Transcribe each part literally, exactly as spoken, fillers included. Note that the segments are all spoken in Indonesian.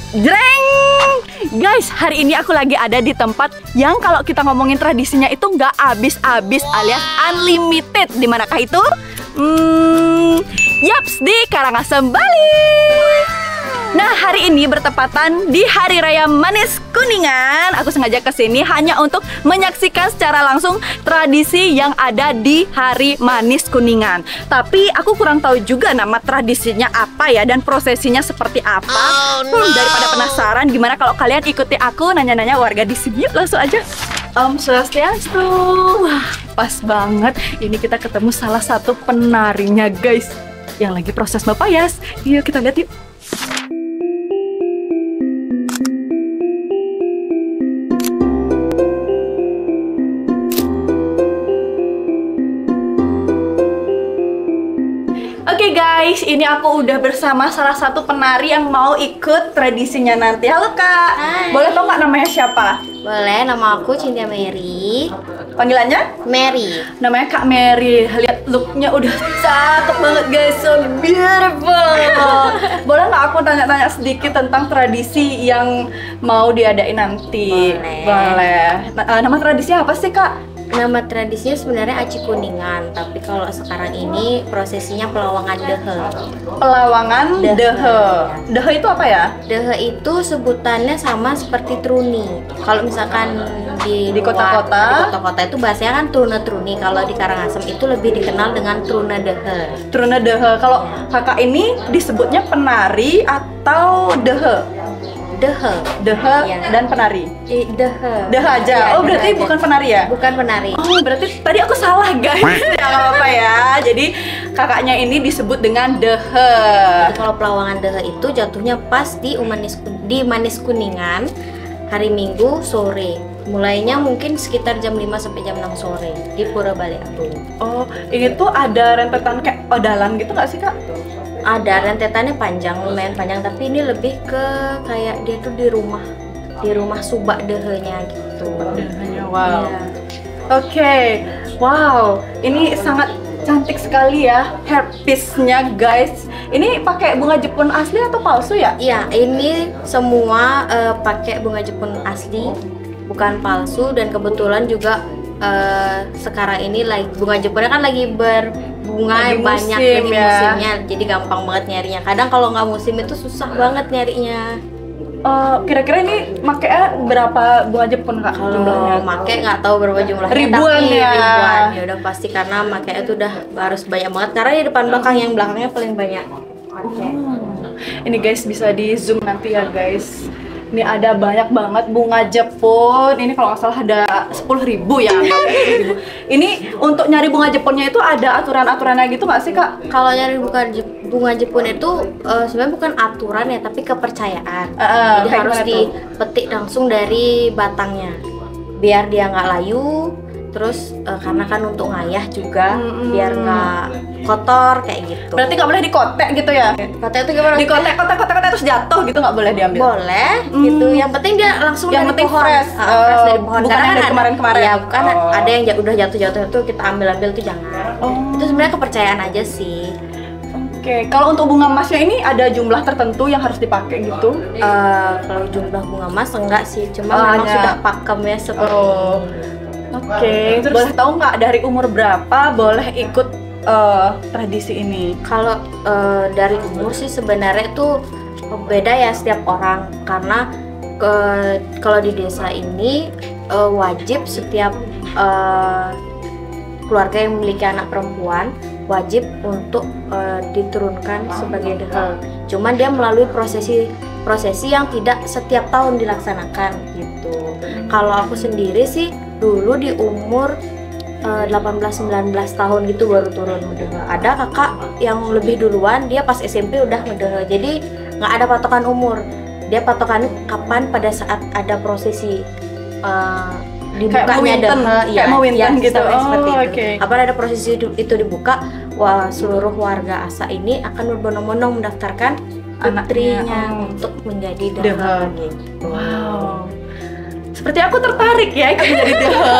Jreng! Guys, hari ini aku lagi ada di tempat yang kalau kita ngomongin tradisinya itu nggak habis-habis alias unlimited. Di manakah itu? Hmm, yaps, di Karangasem, Bali. Nah, hari ini bertepatan di Hari Raya Manis Kuningan. Aku sengaja kesini hanya untuk menyaksikan secara langsung tradisi yang ada di Hari Manis Kuningan. Tapi aku kurang tahu juga nama tradisinya apa ya dan prosesinya seperti apa. Oh, no. hmm, daripada penasaran, gimana kalau kalian ikuti aku nanya-nanya warga di sini? Yuk, langsung aja. Om Swastiastu. Wah, pas banget. Ini kita ketemu salah satu penarinya, guys, yang lagi proses mapayas. Yuk kita lihat yuk. Oke okay guys, ini aku udah bersama salah satu penari yang mau ikut tradisinya nanti. Halo Kak. Hai. Boleh tau nggak namanya siapa? Boleh, nama aku Cynthia Mary. Panggilannya? Mary. Namanya Kak Mary. Lihat looknya udah cakep banget guys, so beautiful. Boleh nggak aku tanya-tanya sedikit tentang tradisi yang mau diadain nanti? Boleh. Boleh. Nah, nama tradisinya apa sih Kak? Nama tradisinya sebenarnya Aci Kuningan, tapi kalau sekarang ini prosesinya Pelawangan Dehe. Pelawangan Dehe. Dehe. Dehe itu apa ya? Dehe itu sebutannya sama seperti truni. Kalau misalkan di Di kota-kota? di kota-kota itu bahasanya kan truna truni. Kalau di Karangasem itu lebih dikenal dengan truna dehe. Truna Dehe. Kalau kakak ini disebutnya penari atau dehe? Dehe. Dehe Iya. dan penari. Eh, Dehe. Dehe aja. Iya, Oh, berarti dehe aja. bukan penari ya? Bukan penari. Oh, berarti tadi aku salah guys. Ya nggak apa-apa ya. Jadi kakaknya ini disebut dengan dehe. Jadi kalau Pelawangan Dehe itu jatuhnya pas di Umanis, di Manis Kuningan hari Minggu sore. Mulainya mungkin sekitar jam lima sampai jam enam sore di Pura Bale Agung. Oh, ini tuh ada rentetan kayak odalan gitu nggak sih Kak? Ada rentetannya panjang, lumayan panjang, tapi ini lebih ke kayak dia tuh di rumah di rumah subak dehenya gitu. Dehenya, wow. Iya. Oke, wow, ini sangat cantik sekali ya hairpiece-nya guys. Ini pakai bunga Jepun asli atau palsu ya? Iya, ini semua eh, pakai bunga Jepun asli, bukan palsu. Dan kebetulan juga eh, sekarang ini lagi bunga Jepunnya kan lagi berbunga Lagi banyak, musim, lagi ya. musimnya, jadi gampang banget nyarinya. Kadang kalau nggak musim itu susah banget nyarinya. Eh, kira-kira ini makanya berapa bunga Jepun Kak? Kalau make nggak tahu berapa jumlahnya, Ribuan tapi ya. ribuan ya udah pasti, karena makanya itu udah harus banyak banget, karena di depan belakang, yang belakangnya paling banyak. Oke. Ini guys bisa di zoom nanti ya guys. Ini ada banyak banget bunga Jepun. Ini kalau nggak salah ada sepuluh ribu ya. Ini untuk nyari bunga Jepunnya itu ada aturan-aturannya gitu nggak sih Kak? Kalau nyari bunga Jep- bunga Jepun itu eh, sebenarnya bukan aturan ya, tapi kepercayaan. Uh, Jadi harus dipetik langsung dari batangnya, biar dia nggak layu. Terus eh, karena kan untuk ngayah juga, Hmm. biar nggak kotor kayak gitu. Berarti nggak boleh dikotek gitu ya? Kata itu gimana? Dikotek, kotek, kotek, kotek terus jatuh gitu nggak boleh diambil? Boleh Hmm. gitu. Yang penting dia langsung Yang dari penting pohon. fresh. Ah, fresh Oh, dari pohon. bukan Karena yang kan dari ada- kemarin-kemarin. Iya, bukan Oh. ada yang ja- udah jatuh-jatuh itu kita ambil-ambil tuh jangan. Oh. Itu sebenarnya kepercayaan aja sih. Oke, kalau untuk bunga emasnya ini ada jumlah tertentu yang harus dipakai gitu? Eh, kalau jumlah bunga emas enggak sih, cuma Oh, memang ada. sudah pakem ya seperti Oh. Oke, terus boleh tahu nggak dari umur berapa boleh ikut eh, tradisi ini? Kalau eh, dari umur sih sebenarnya itu beda ya setiap orang, karena ke- kalau di desa ini eh, wajib setiap eh, keluarga yang memiliki anak perempuan wajib untuk eh, diturunkan sebagai dehe. Cuman dia melalui prosesi prosesi yang tidak setiap tahun dilaksanakan gitu. Kalau aku sendiri sih dulu di umur eh, delapan belas sembilan belas tahun gitu baru turun mendehe. Ada kakak yang lebih duluan, dia pas S M P udah mendehe. Jadi nggak ada patokan umur. Dia patokannya kapan, pada saat ada prosesi eh, dibukanya Winton, dehe, kayak mau Winton gitu. sistemnya Oh, seperti itu. oke. Kapan ada prosesi itu, itu dibuka, wah seluruh warga Asa ini akan berbondong-bondong mendaftarkan Anaknya, putrinya oh. untuk menjadi Dehe. dehe gitu. Wow. Seperti aku tertarik ya ikut menjadi dehe.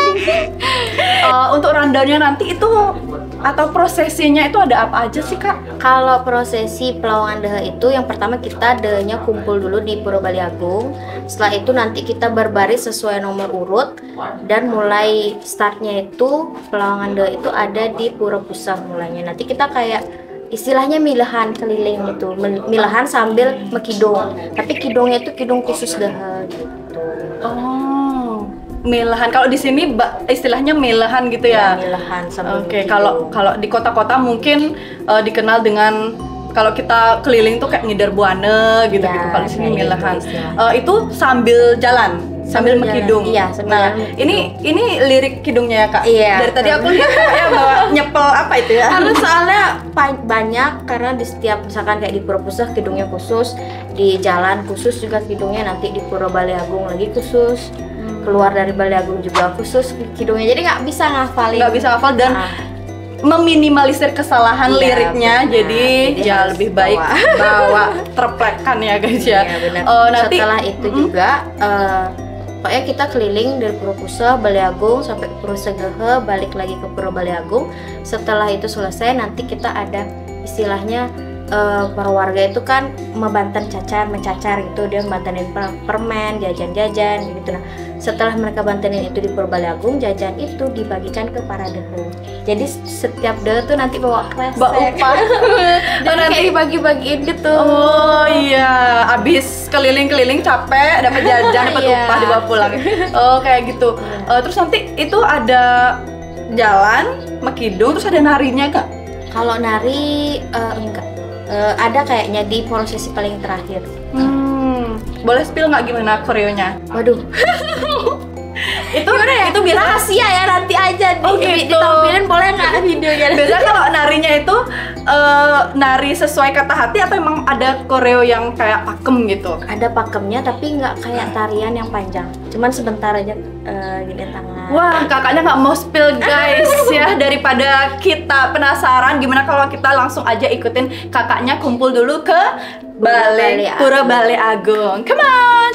uh, Untuk rundownnya nanti itu atau prosesinya itu ada apa aja sih Kak? Kalau prosesi Pelawangan Dehe itu yang pertama kita dehenya kumpul dulu di Pura Baliagung. Setelah itu nanti kita berbaris sesuai nomor urut dan mulai startnya itu Pelawangan Dehe itu ada di Pura Pusah mulainya. Nanti kita kayak istilahnya milahan keliling gitu, milahan sambil mekidong. Tapi kidongnya itu kidong khusus Dehe gitu. Oh, milahan. Kalau di sini ba- istilahnya milahan gitu ya? Ya, milahan sambil Oke, mekidong. kalau kalau di kota-kota mungkin uh, dikenal dengan kalau kita keliling tuh kayak ngidar buana gitu gitu. Ya, Kalau di sini kayak gitu milahan. istilahnya. Uh, itu sambil jalan, sambil, Sambil mekidung. jalan, iya, sambil Nah, jalan mekidung. ini ini lirik kidungnya ya Kak. Iya. Dari tadi aku lihat ya bawa nyepel apa itu ya? Karena soalnya pa- banyak karena di setiap misalkan kayak di Pura Pusah kidungnya khusus, di jalan khusus juga kidungnya, nanti di Pura Baliagung lagi khusus, keluar dari Baliagung juga khusus kidungnya. Jadi nggak bisa ngafalin. Nggak bisa hafal dan Ah, meminimalisir kesalahan Iya, liriknya, benar. jadi, Jadi ya harus lebih baik bawa. bawa terplekan ya guys ya. iya, benar. Eh, nanti Setelah itu Mm-mm. juga eh, pokoknya kita keliling dari Pura Pusah, Baliagung sampai ke Pura Segehe, balik lagi ke Pura Baliagung. Setelah itu selesai nanti kita ada istilahnya eh, para warga itu kan membanten cacar, mencacar gitu, dia membantenin per- permen, jajan-jajan gitu. Nah, setelah mereka bantenin itu di Pura Baliagung, jajan itu dibagikan ke para dehe. Jadi setiap dehe tuh nanti bawa kresek. Mbak Upah. Jadi Oh, nanti kayak dibagi-bagiin gitu. Oh iya, abis keliling-keliling capek, dapat jajan, dapat Iya. upah dibawa pulang. Oh kayak gitu. Eh, terus nanti itu ada jalan, mekidung, terus ada narinya Kak. Kalau nari eh, enggak. Eh, ada kayaknya di prosesi paling terakhir. Hmm, boleh spill nggak gimana koreonya? Waduh, Itu itu biasa. rahasia ya, nanti aja di, Oh, di- gitu. ditampilin boleh nggak videonya? Biasanya kalau narinya itu eh, nari sesuai kata hati atau emang ada koreo yang kayak pakem gitu? Ada pakemnya tapi nggak kayak tarian yang panjang. Cuman sebentar aja eh, gini tangan. Wah, kakaknya nggak mau spill guys ya. Daripada kita penasaran, gimana kalau kita langsung aja ikutin kakaknya kumpul dulu ke Balai Balai Pura Balai Agung. Come on!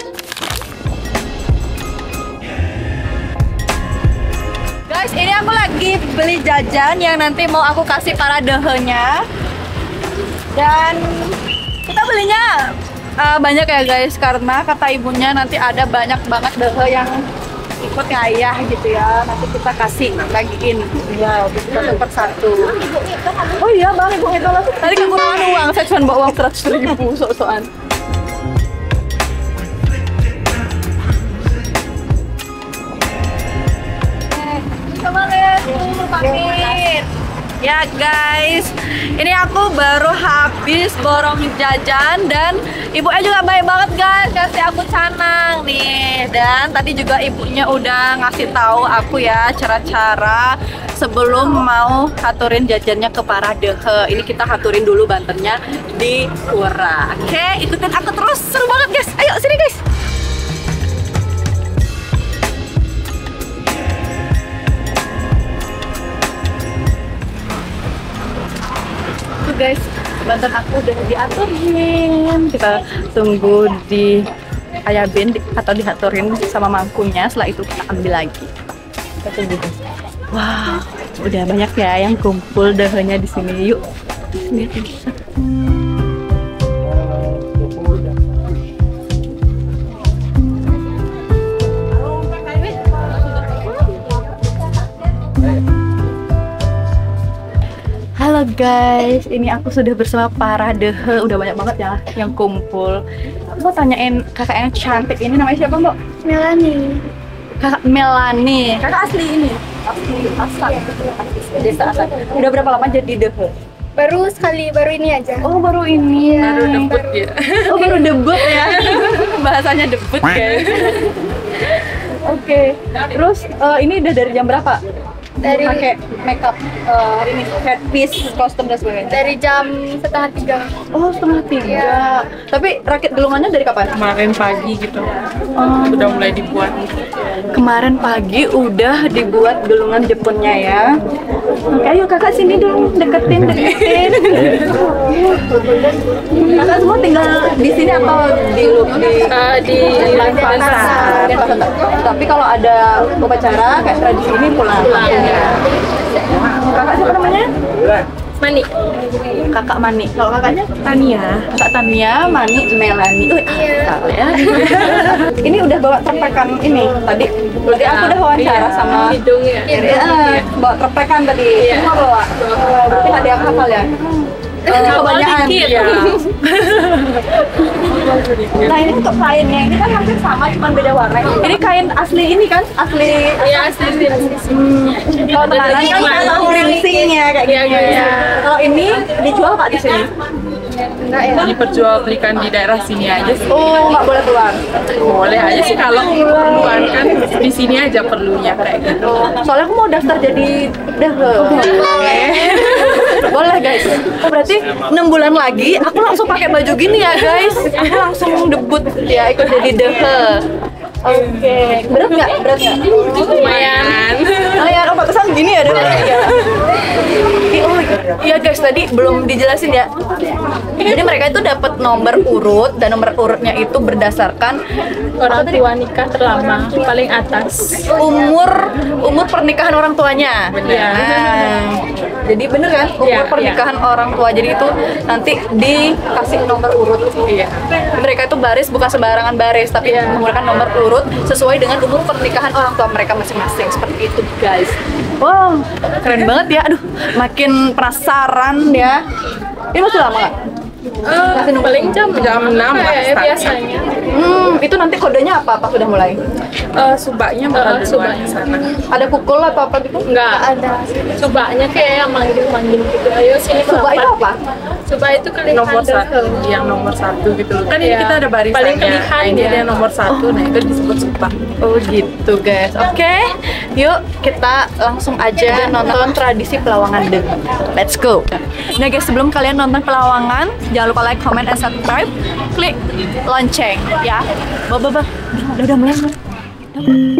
Guys, ini aku lagi beli jajan yang nanti mau aku kasih para dehenya. Dan kita belinya uh, banyak ya guys, karena kata ibunya nanti ada banyak banget dehe yang ikut ngayah gitu ya. Nanti kita kasih bagiin ya satu per satu. Oh iya bang, ibu itu langsung tadi kekurangan uang, saya cuma bawa uang seratus ribu sok-sokan. Kemarin pamit. Ya guys, ini aku baru habis borong jajan dan ibunya juga baik banget guys, kasih aku canang nih. Dan tadi juga ibunya udah ngasih tahu aku ya cara-cara sebelum mau haturin jajannya ke para dehe. Ini kita haturin dulu bantennya di pura. Oke, ikutin aku terus, seru banget guys. Ayo sini guys. Guys, banten aku udah diaturin. Kita tunggu di ayabin di, atau dihaturin sama mangkunya. Setelah itu kita ambil lagi. Kita tunggu guys. Wow, udah banyak ya yang kumpul dehenya di sini. Yuk, lihat ini. Halo guys, ini aku sudah bersama para dehe, udah banyak banget ya yang kumpul. Aku mau tanyain kakak yang cantik ini namanya siapa Mbak? Melani. Kakak Melani. Kakak asli ini? Asli Asal. Asli desa Asal. Udah berapa lama jadi dehe? Baru sekali, baru ini aja. Oh baru ini ya. Baru debut ya. Oh baru debut ya. Bahasanya debut guys. Oke. Terus eh, ini udah dari jam berapa? Dari pakai makeup eh, hari ini headpiece, kostum dan sebagainya? dari jam setengah tiga. Oh, setengah tiga. Tapi rakit gelungannya dari kapan? Kemarin pagi gitu udah mulai dibuat. Kemarin pagi udah dibuat gelungan Jepunnya ya. Oke, ayo kakak sini dong, deketin, deketin. Kakak semua tinggal di sini atau di di, di Denpasar? Denpasar. Tapi kalau ada upacara kayak tradisi ini pulang. Kakak siapa namanya? Mani. Kakak Mani. Kalau kakaknya? Tania. Kakak Tania, Mani, Melani. Wih, asal ya. Ini udah bawa trepekan ini tadi. Berarti aku udah wawancara sama hidung ya. Iya, bawa trepekan tadi. Semua bawa. Berarti nggak ada yang hafal ya? Eh, kebanyakan. Iya. Nah ini untuk kainnya, ini kan hampir sama, cuma beda warna. Ini kain asli ini kan? Asli. Iya, asli. Kalau tenganan kan kain ringsingnya kayak gitu. Kalau ini dijual nggak di sini? Enggak ya. Diperjualbelikan di daerah sini aja sih. Oh, nggak boleh keluar. Boleh aja sih kalau keperluan kan di sini aja perlunya kayak gitu. Soalnya aku mau daftar jadi dehe. Boleh guys. Oh, berarti enam bulan lagi aku langsung pakai baju gini ya guys. Aku langsung debut ya ikut jadi dehe. Oke, berat nggak? Berat nggak? Lumayan. Oh ya, oh pantesan gini ya dehe. Oh iya guys, tadi belum dijelasin ya. Jadi mereka itu dapat nomor urut dan nomor urutnya itu berdasarkan Orang tua nikah terlama paling atas. umur umur pernikahan orang tuanya. Benar. Nah, jadi bener kan umur Iya, pernikahan orang tua. Jadi itu nanti dikasih nomor urut. Iya. Mereka itu baris bukan sembarangan baris, tapi menggunakan nomor urut sesuai dengan umur pernikahan orang tua mereka masing-masing. Seperti itu guys. Wow, keren banget ya. Aduh, makin penasaran ya. Ini masih lama nggak? Masih paling jam jam enam lah Kayak start. biasanya. Hmm, itu nanti kodenya apa? Apa sudah mulai? Eh, subaknya bakal duluan ke sana. Ada pukul atau apa gitu? Enggak. Ada subaknya kayak yang manggil-manggil gitu. Ayo sini Subak itu apa? Subak itu kelihatan Nomor satu, yang nomor satu gitu loh. Kan ini Iya. kita ada barisannya. Paling kelihatan Nah, ini ya. ada yang nomor satu, nah itu disebut subak. Oh gitu guys. Oke, yuk kita langsung aja nonton tradisi Pelawangan Deng. Let's go. Nah guys, sebelum kalian nonton Pelawangan, jangan lupa like, comment, and subscribe. Klik lonceng ya. Bah, bah, bah. Udah, udah mulai. mulai.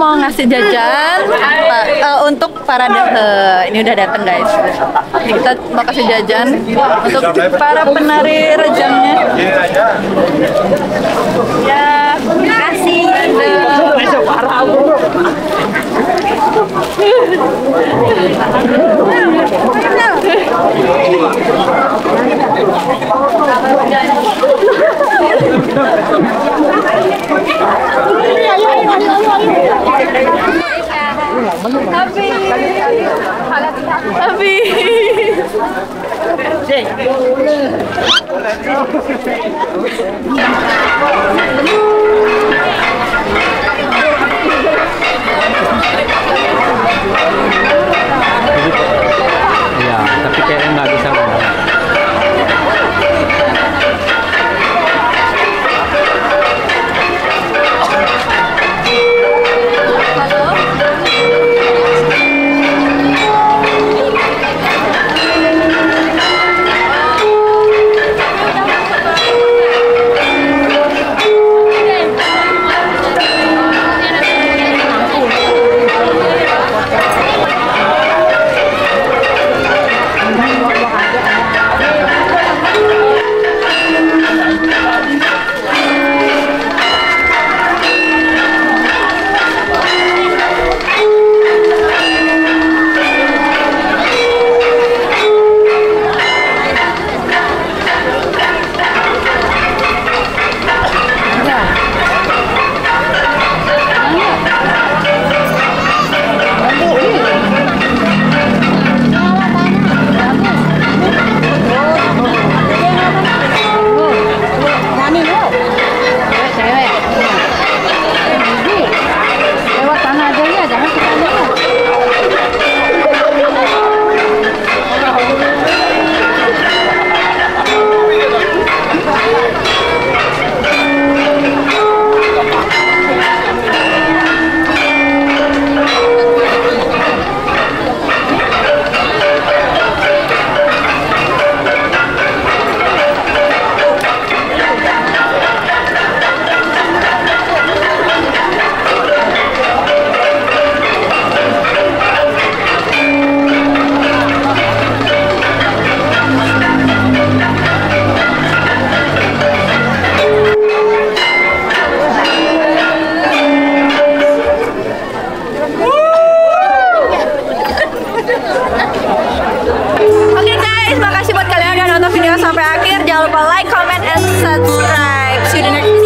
mau ngasih jajan pa- eh, untuk para dehe. Ini udah dateng guys. Ini kita mau kasih jajan untuk para penari rejangnya. Ya, terima kasih. Abi. Iya, tapi kayaknya nggak bisa benar. Makasih buat kalian yang udah nonton video sampai akhir. Jangan lupa like, comment, and subscribe. See you in the next video.